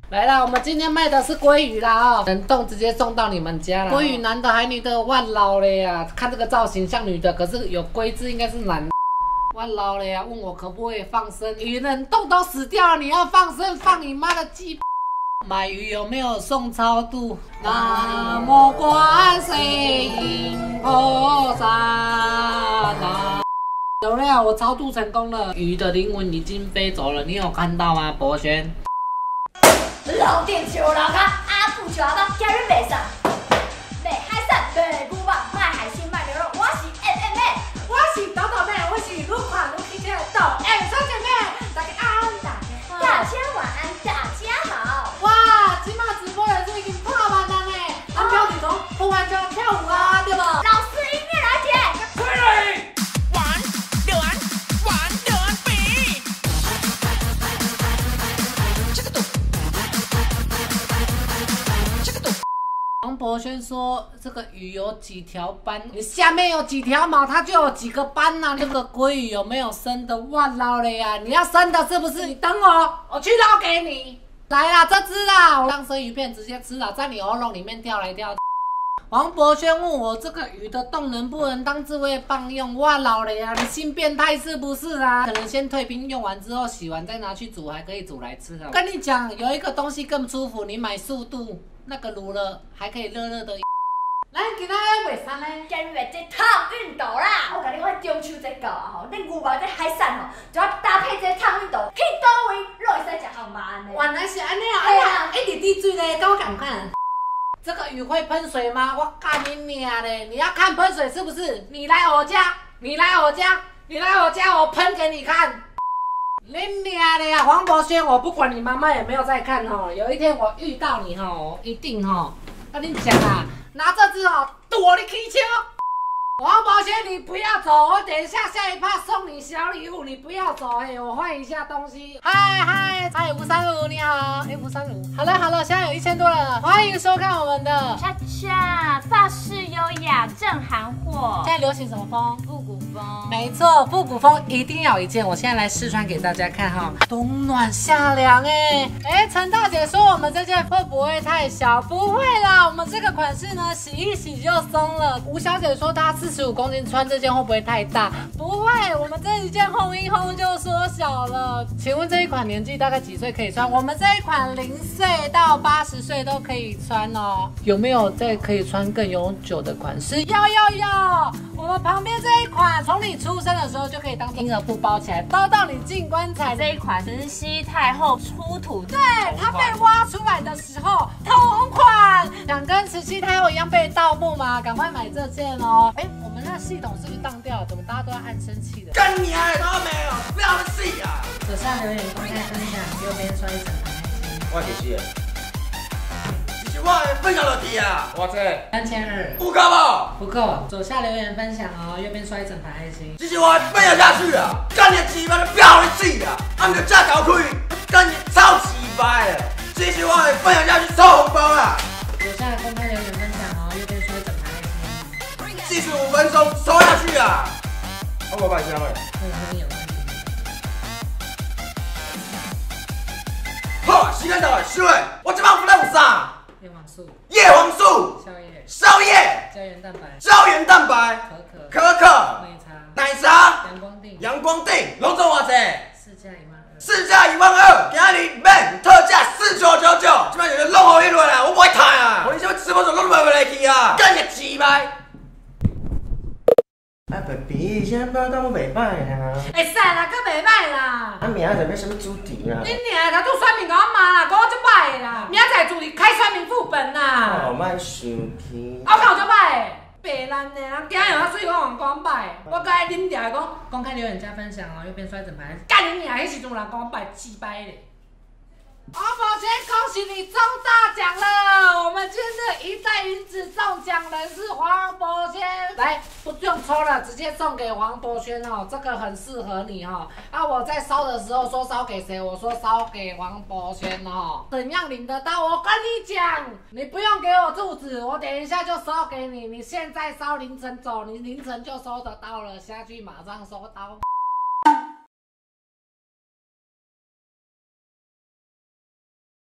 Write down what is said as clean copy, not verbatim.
来啦，我们今天卖的是鲑鱼啦冷冻直接送到你们家了。鲑鱼男的还女的？哇老了呀！看这个造型像女的，可是有龟字应该是男的。哇老了呀！问我可不可以放生？鱼冷冻都死掉了，你要放生放你妈的鸡！买鱼有没有送超度？南无观世音菩萨。有了呀，我超度成功了，鱼的灵魂已经飞走了，你有看到吗，博轩？ 老店求老卡，阿布求阿爸，今日卖啥？卖海产，卖牛肉，卖海鲜，卖牛肉。我是 MMA， 我是豆豆妹，我是愈看愈起劲的豆 M 小姐妹。大家安， 大家晚安，大家好。 哇，今麦直播人数已经破万人嘞！按标题从播完就要跳舞啊，对不？ 老师音乐来点。 推理。王博轩说：“这个鱼有几条斑？你下面有几条毛，它就有几个斑呐、啊。这个鲑鱼有没有生的？哇捞了呀！你要生的是不是？你等我，我去捞给你。来啦，这只啦，我当生鱼片直接吃了，在你喉咙里面跳来跳去。”王博轩问我这个鱼的洞能不能当自慰棒用？哇老了呀，你性变态是不是啊？可能先退冰，用完之后洗完再拿去煮，还可以煮来吃的。跟你讲，有一个东西更舒服，你买速度。那个卤了还可以热热的。来，今仔要卖啥呢？ 今日这烫运动啦！我跟你讲，中秋节到啊吼，你牛肉这海产吼，就要搭配这烫运动，去倒位都会使食烘麻呢。 原来是安尼啊！一直滴水嘞，跟我赶快。这个鱼会喷水吗？我干你娘嘞！你要看喷水是不是？你来我家，你来我家，你来我家，我喷给你看。你娘的呀，黄博轩，我不管你妈妈有没有在看吼，有一天我遇到你吼，一定吼，跟你讲啊，拿这只吼躲你气球。黄博轩，你不要走，我等一下下一趴送你小礼物，你不要走我换一下东西。嗨，吴三如你好，吴三如，好了，现在有1000多人了，欢迎收看我们的恰恰法式优雅正韩货。 现在流行什么风？ 复古风。 没错，复古风一定要一件，我现在来试穿给大家看哈，冬暖夏凉陈大姐说我们这件会不会太小？不会啦，我们这个款式呢，洗一洗就松了。吴小姐说她45公斤穿这件会不会太大？不会，我们这一件烘一烘就缩小了。请问这一款年纪大概几岁可以穿？我们这一款0岁到80岁都可以穿哦。有没有再可以穿更永久的款式？有，我们旁边这一款，从你出生的时候就可以当婴儿布包起来，包到你进棺材。 这一款慈禧太后出土， 对，它被挖出来的时候同款，想跟慈禧太后一样被盗墓吗？赶快买这件哦。我们那系统是不是当掉了？怎么大家都要按生气的？ 干你啊！他没有，不要死啊！ 左下留言公开分享，右边刷一整排爱心。 我就是，这是我的分享落地啊！我这 3200， 不够不？ 不够。左下留言分享哦，右边刷一整排爱心。 这是我的分享下去啊！干你鸡巴的不要死啊！俺们架搞亏，干你超鸡巴的！这是我的分享下去收红包啦！ 左下公开留言分享哦，右边刷一整排爱心。 45分钟收下去啊！我把箱了。 这边有。 好，时间到了，各位，我这帮不能啥？ 叶黄素、 宵夜、胶原蛋白、可可、奶茶、阳光锭，拢总偌济？市价12000，今日免特价4999，这摆就弄好一轮啦，我不会赚啊！我你什么直播主拢买不来去啊？干你鸡掰！baby， 现在不要当我袂歹啦。 会使啦，搁袂歹啦。 明仔载要什么主题啦？ 你娘甲做选民甲我骂啦，讲我足歹啦。明仔载主题开选民副本啦。 哦，莫生气。 我讲我足歹，白烂的，人今日有水我讲我歹，我甲伊啉掉讲公开留言加分享哦，右边刷整排。干你娘！迄时阵人讲我歹，鸡掰咧。王宝全，恭喜你中大奖了！我们今天的一袋银子中奖人是黄博轩，来不用抽了，直接送给黄博轩哦，这个很适合你哦。我在烧的时候说烧给谁？我说烧给黄博轩哦。怎样领得到？我跟你讲，你不用给我住址，我等一下就烧给你。你现在烧凌晨走，你凌晨就收得到了，下去马上收到。